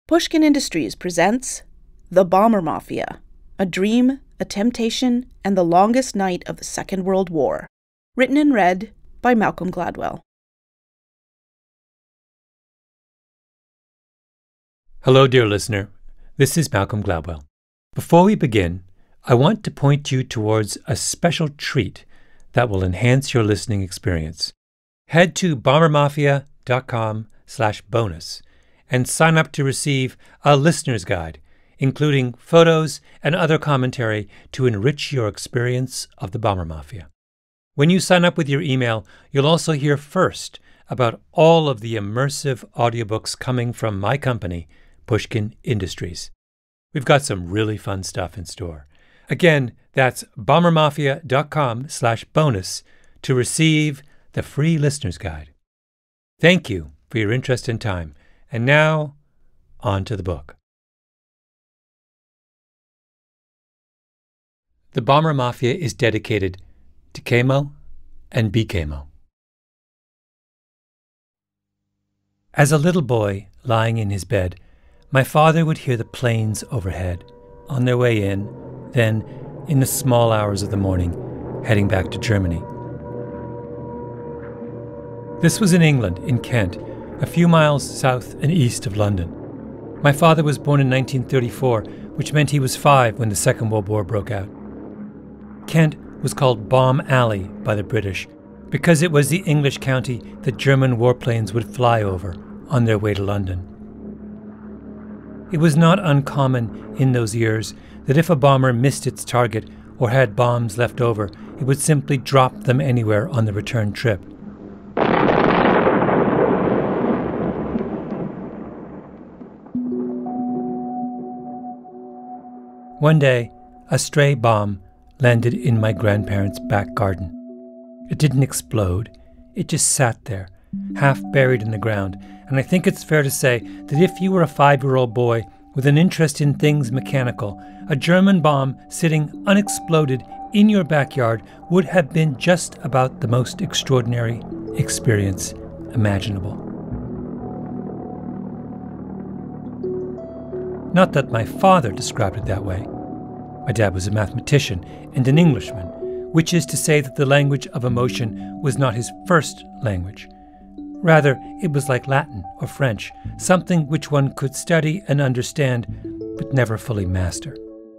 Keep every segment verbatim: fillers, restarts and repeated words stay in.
Pushkin Industries presents The Bomber Mafia, a dream, a temptation, and the longest night of the Second World War. Written and read by Malcolm Gladwell. Hello, dear listener. This is Malcolm Gladwell. Before we begin, I want to point you towards a special treat that will enhance your listening experience. Head to bombermafia.com slash bonus and sign up to receive a listener's guide, including photos and other commentary to enrich your experience of the Bomber Mafia. When you sign up with your email, you'll also hear first about all of the immersive audiobooks coming from my company, Pushkin Industries. We've got some really fun stuff in store. Again, that's bombermafia.com slash bonus to receive the free listener's guide. Thank you for your interest and time. And now, on to the book. The Bomber Mafia is dedicated to Chemo and B. Chemo. As a little boy lying in his bed, my father would hear the planes overhead, on their way in, then, in the small hours of the morning, heading back to Germany. This was in England, in Kent, a few miles south and east of London. My father was born in nineteen thirty-four, which meant he was five when the Second World War broke out. Kent was called Bomb Alley by the British because it was the English county that German warplanes would fly over on their way to London. It was not uncommon in those years that if a bomber missed its target or had bombs left over, it would simply drop them anywhere on the return trip. One day, a stray bomb landed in my grandparents' back garden. It didn't explode. It just sat there, half buried in the ground, and I think it's fair to say that if you were a five-year-old boy with an interest in things mechanical, a German bomb sitting unexploded in your backyard would have been just about the most extraordinary experience imaginable. Not that my father described it that way. My dad was a mathematician and an Englishman, which is to say that the language of emotion was not his first language. Rather, it was like Latin or French, something which one could study and understand, but never fully master.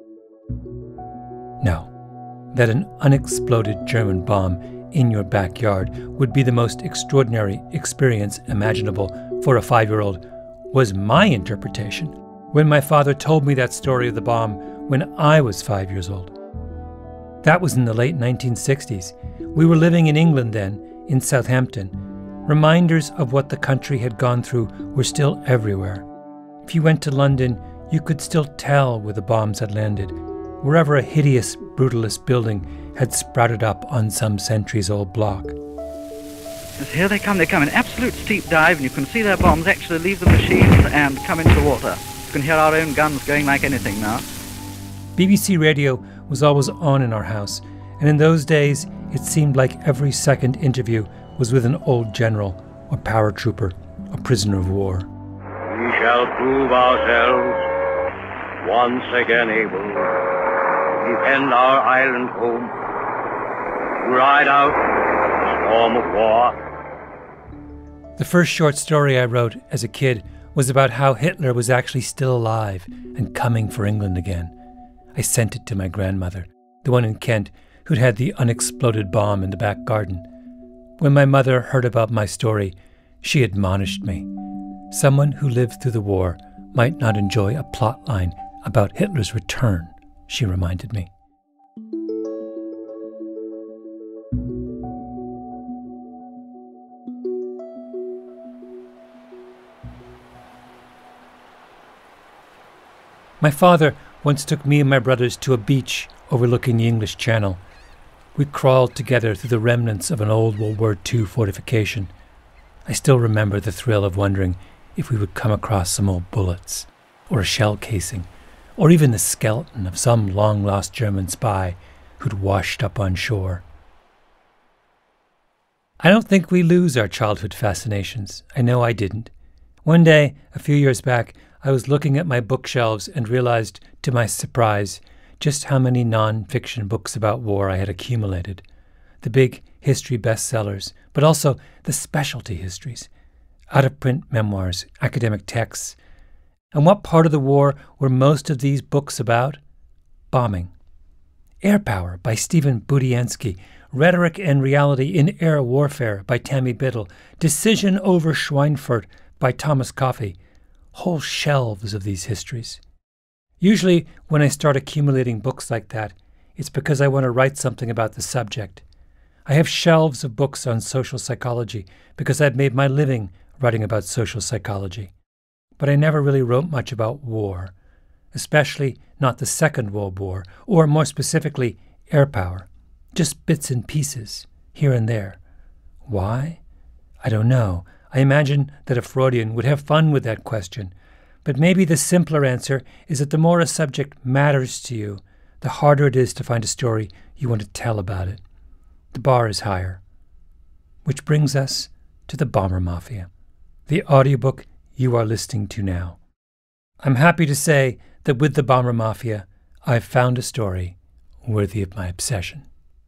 No, that an unexploded German bomb in your backyard would be the most extraordinary experience imaginable for a five-year-old was my interpretation when my father told me that story of the bomb when I was five years old. That was in the late nineteen sixties. We were living in England then, in Southampton. Reminders of what the country had gone through were still everywhere. If you went to London, you could still tell where the bombs had landed, wherever a hideous, brutalist building had sprouted up on some centuries-old block. Yes, here they come. They come in absolute steep dive, and you can see their bombs actually leave the machines and come into the water. You can hear our own guns going like anything now. B B C radio was always on in our house, and in those days it seemed like every second interview was with an old general, or paratrooper, a prisoner of war. We shall prove ourselves once again able to defend our island home, to ride out the storm of war. The first short story I wrote as a kid was about how Hitler was actually still alive and coming for England again. I sent it to my grandmother, the one in Kent, who'd had the unexploded bomb in the back garden. When my mother heard about my story, she admonished me. Someone who lived through the war might not enjoy a plot line about Hitler's return, she reminded me. My father once took me and my brothers to a beach overlooking the English Channel. We crawled together through the remnants of an old World War Two fortification. I still remember the thrill of wondering if we would come across some old bullets, or a shell casing, or even the skeleton of some long-lost German spy who'd washed up on shore. I don't think we lose our childhood fascinations. I know I didn't. One day, a few years back, I was looking at my bookshelves and realized, to my surprise, just how many non-fiction books about war I had accumulated. The big history bestsellers, but also the specialty histories, out-of-print memoirs, academic texts. And what part of the war were most of these books about? Bombing. Air Power by Stephen Budiansky, Rhetoric and Reality in Air Warfare by Tammy Biddle, Decision over Schweinfurt by Thomas Coffey. Whole shelves of these histories. Usually, when I start accumulating books like that, it's because I want to write something about the subject. I have shelves of books on social psychology because I've made my living writing about social psychology. But I never really wrote much about war, especially not the Second World War, or more specifically, air power. Just bits and pieces, here and there. Why? I don't know. I imagine that a Freudian would have fun with that question. But maybe the simpler answer is that the more a subject matters to you, the harder it is to find a story you want to tell about it. The bar is higher. Which brings us to the Bomber Mafia, the audiobook you are listening to now. I'm happy to say that with the Bomber Mafia, I've found a story worthy of my obsession.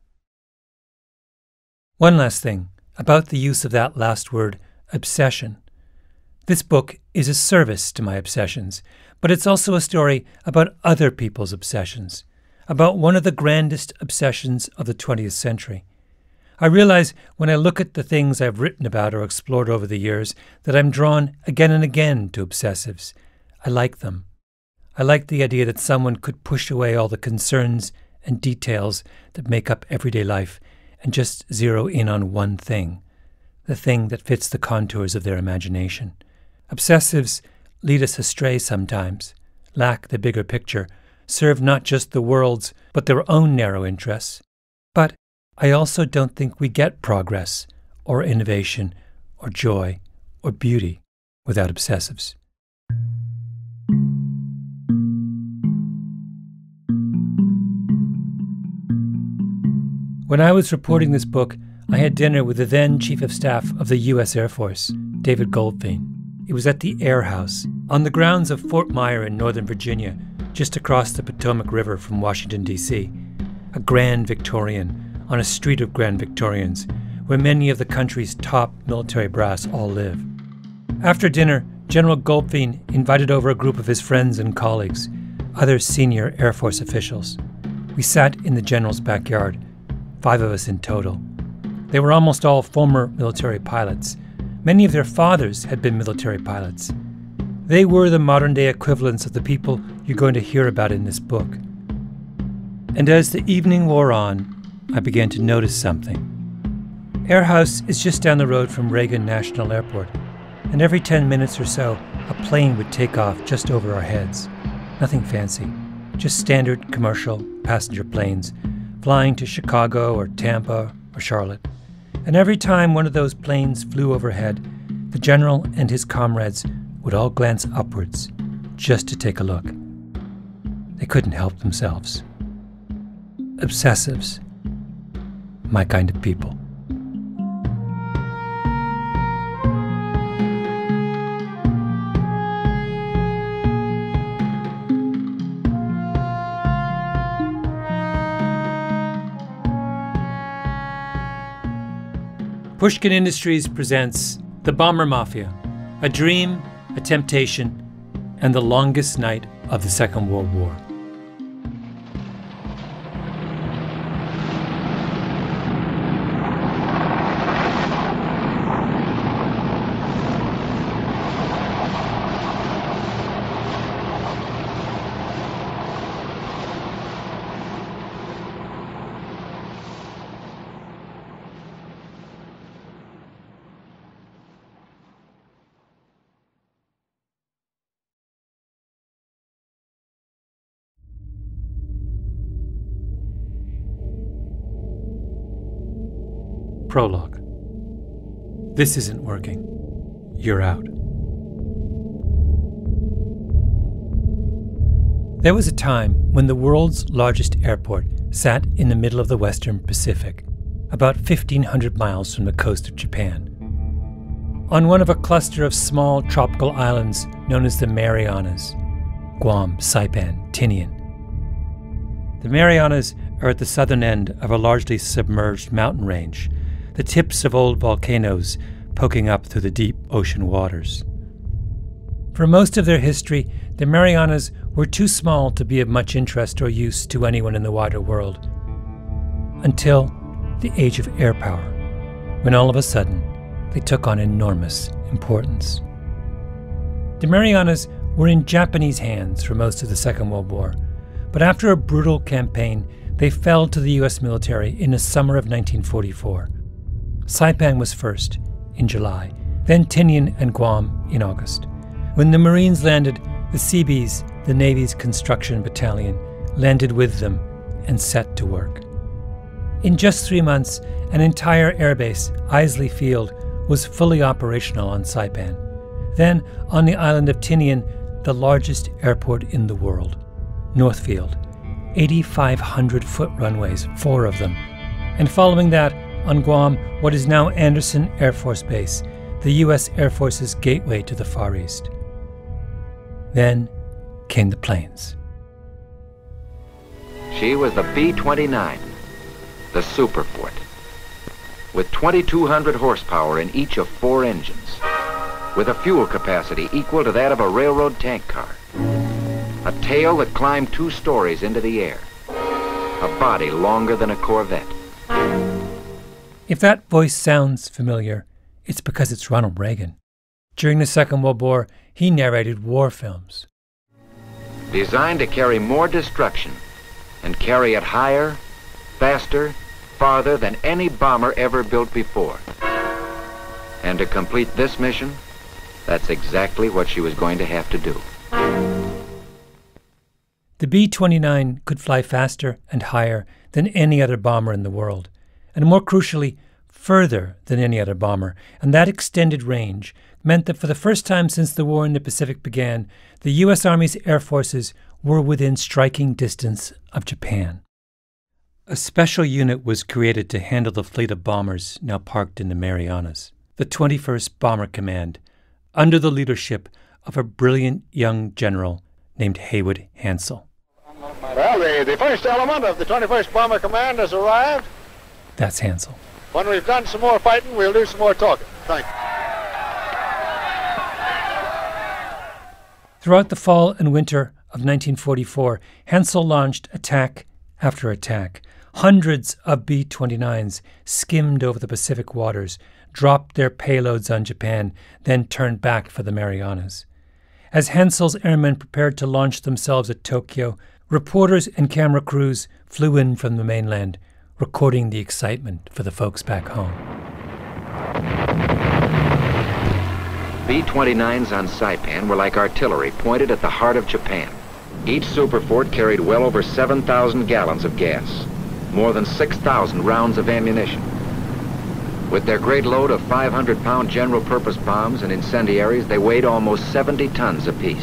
One last thing about the use of that last word, obsession. This book is a service to my obsessions, but it's also a story about other people's obsessions, about one of the grandest obsessions of the twentieth century. I realize when I look at the things I've written about or explored over the years that I'm drawn again and again to obsessives. I like them. I like the idea that someone could push away all the concerns and details that make up everyday life and just zero in on one thing, the thing that fits the contours of their imagination. Obsessives lead us astray sometimes, lack the bigger picture, serve not just the world's, but their own narrow interests. But I also don't think we get progress, or innovation, or joy, or beauty without obsessives. When I was reporting this book, I had dinner with the then Chief of Staff of the U S Air Force, David Goldfein. It was at the Air House, on the grounds of Fort Myer in Northern Virginia, just across the Potomac River from Washington, D C, a Grand Victorian on a street of Grand Victorians, where many of the country's top military brass all live. After dinner, General Goldfein invited over a group of his friends and colleagues, other senior Air Force officials. We sat in the general's backyard, five of us in total. They were almost all former military pilots. Many of their fathers had been military pilots. They were the modern-day equivalents of the people you're going to hear about in this book. And as the evening wore on, I began to notice something. Air House is just down the road from Reagan National Airport, and every ten minutes or so, a plane would take off just over our heads. Nothing fancy, just standard commercial passenger planes, flying to Chicago or Tampa or Charlotte. And every time one of those planes flew overhead, the general and his comrades would all glance upwards, just to take a look. They couldn't help themselves. Obsessives. My kind of people. Pushkin Industries presents The Bomber Mafia, a dream, a temptation, and the longest night of the Second World War. Prologue. This isn't working. You're out. There was a time when the world's largest airport sat in the middle of the Western Pacific, about fifteen hundred miles from the coast of Japan. on one of a cluster of small tropical islands known as the Marianas, Guam, Saipan, Tinian. The Marianas are at the southern end of a largely submerged mountain range, the tips of old volcanoes poking up through the deep ocean waters. For most of their history, the Marianas were too small to be of much interest or use to anyone in the wider world, until the age of air power, when all of a sudden they took on enormous importance. The Marianas were in Japanese hands for most of the Second World War, but after a brutal campaign, they fell to the U S military in the summer of nineteen forty-four. Saipan was first, in July, then Tinian and Guam in August. When the Marines landed, the Seabees, the Navy's construction battalion, landed with them and set to work. In just three months, an entire airbase, Isley Field, was fully operational on Saipan. Then, on the island of Tinian, the largest airport in the world, Northfield, eighty-five hundred foot runways, four of them. And following that, on Guam, what is now Anderson Air Force Base, the U S Air Force's gateway to the Far East. Then came the planes. She was the B twenty-nine, the Superfort, with twenty-two hundred horsepower in each of four engines, with a fuel capacity equal to that of a railroad tank car, a tail that climbed two stories into the air, a body longer than a Corvette. If that voice sounds familiar, it's because it's Ronald Reagan. During the Second World War, he narrated war films. Designed to carry more destruction and carry it higher, faster, farther than any bomber ever built before. And to complete this mission, that's exactly what she was going to have to do. The B twenty-nine could fly faster and higher than any other bomber in the world, and more crucially, further than any other bomber, and that extended range meant that for the first time since the war in the Pacific began, the U S Army's air forces were within striking distance of Japan. A special unit was created to handle the fleet of bombers now parked in the Marianas, the twenty-first Bomber Command, under the leadership of a brilliant young general named Haywood Hansel. Well, the, the first element of the twenty-first Bomber Command has arrived. That's Hansel. When we've done some more fighting, we'll do some more talking. Thank you. Throughout the fall and winter of nineteen forty-four, Hansel launched attack after attack. Hundreds of B twenty-nines skimmed over the Pacific waters, dropped their payloads on Japan, then turned back for the Marianas. As Hansel's airmen prepared to launch themselves at Tokyo, reporters and camera crews flew in from the mainland, recording the excitement for the folks back home. B twenty-nines on Saipan were like artillery pointed at the heart of Japan. Each Superfort carried well over seven thousand gallons of gas, more than six thousand rounds of ammunition. With their great load of five hundred pound general-purpose bombs and incendiaries, they weighed almost seventy tons apiece.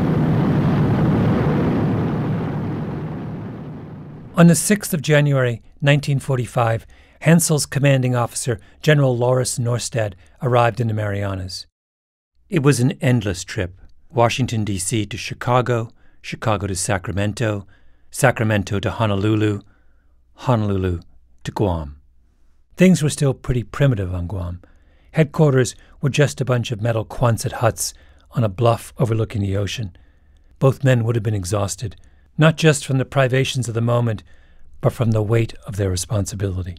On the sixth of January, nineteen forty-five, Hansel's commanding officer, General Loris Norstad, arrived in the Marianas. It was an endless trip, Washington, D C to Chicago, Chicago to Sacramento, Sacramento to Honolulu, Honolulu to Guam. Things were still pretty primitive on Guam. Headquarters were just a bunch of metal Quonset huts on a bluff overlooking the ocean. Both men would have been exhausted, not just from the privations of the moment, but from the weight of their responsibility.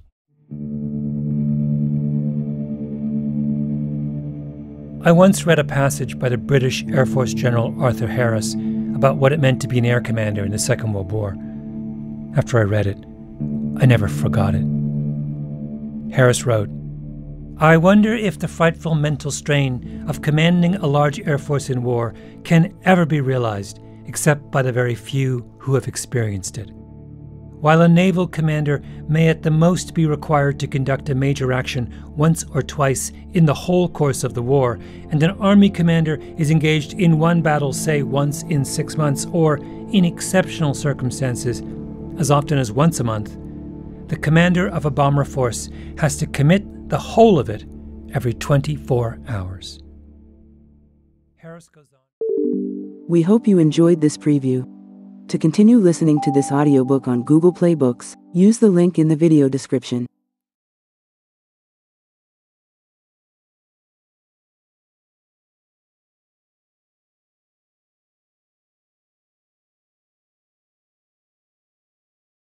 I once read a passage by the British Air Force General Arthur Harris about what it meant to be an air commander in the Second World War. After I read it, I never forgot it. Harris wrote, "I wonder if the frightful mental strain of commanding a large air force in war can ever be realized except by the very few who have experienced it. While a naval commander may at the most be required to conduct a major action once or twice in the whole course of the war, and an army commander is engaged in one battle, say once in six months, or in exceptional circumstances, as often as once a month, the commander of a bomber force has to commit the whole of it every twenty-four hours. Harris goes on. We hope you enjoyed this preview. To continue listening to this audiobook on Google Play Books, use the link in the video description.